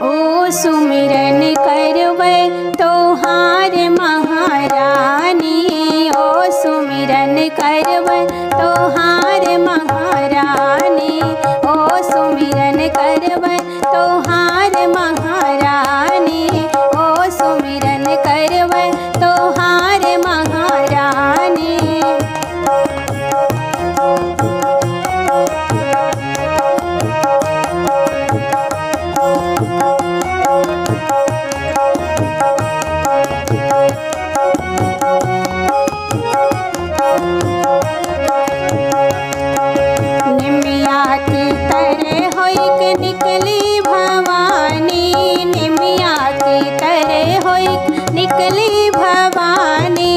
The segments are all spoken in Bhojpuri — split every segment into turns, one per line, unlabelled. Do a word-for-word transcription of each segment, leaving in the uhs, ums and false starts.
ओ सुमिरन करबै तोहार महारानी, ओ सुमिरन करबै तोहार महारानी, ओ सुमिरन करबै तोहार महारानी, ओ सुमिरन करबै तोहार महारानी। निमिया की तरह होइक निकली भवानी, निमिया की तरह होइक निकली भवानी।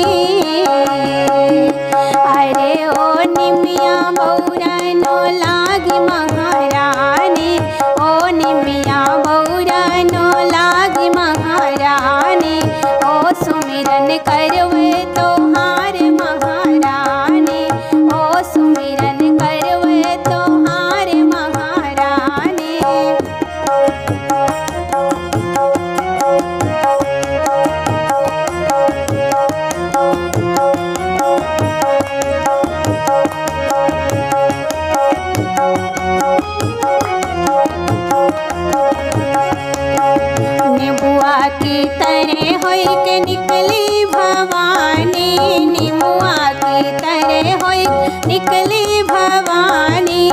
अरे ओ निमिया बौरानो लागी महारानी, ओ निमिया बौरानो लागी महारानी, ओ सुमिरन करबै तोहार महारानी, ओ सुमिरन करबै तोहार महारानी। निबुआ की तरह होइक निकली भवानी, निबुआ की तरह होइक निकली भवानी।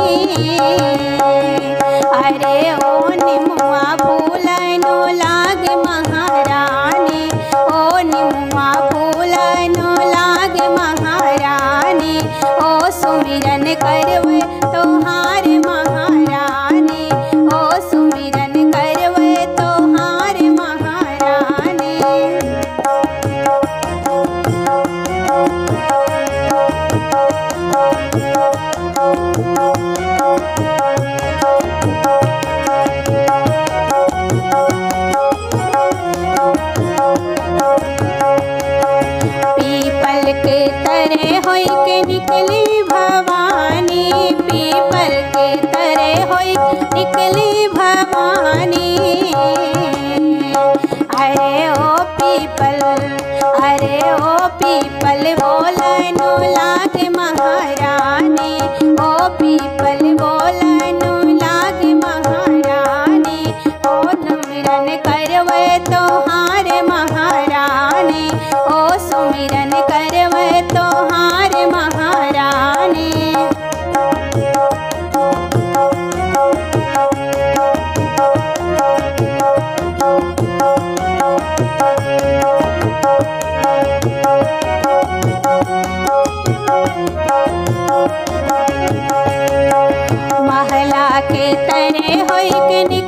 अरे ओ निमुआ फूलनो लाग महारानी, ओ निमुआ फूलनो लाग महारानी, ओ सुमिरन करबै तोहार महारानी, ओ सुमिरन करबै तोहार महारानी। पीपल के तरह होइक निकली भवानी, पीपल के तरह होइक निकली भवानी। अरे ओ पीपल, अरे ओ पीपल बोलनो लाग महारानी, ओ पीपल बोलनो लाग महारानी, ओ सुमिरन करबै तोहार महारानी, ओ सुमिरन करबै तोहार महारानी। महला के तरह होइक